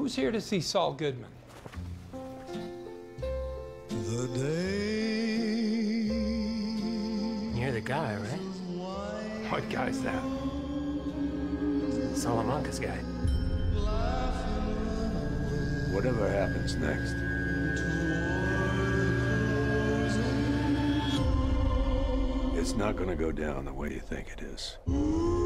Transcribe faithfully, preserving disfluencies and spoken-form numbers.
Who's here to see Saul Goodman? The day. You're the guy, right? What guy's that? Salamanca's guy. Whatever happens next, it's not gonna go down the way you think it is.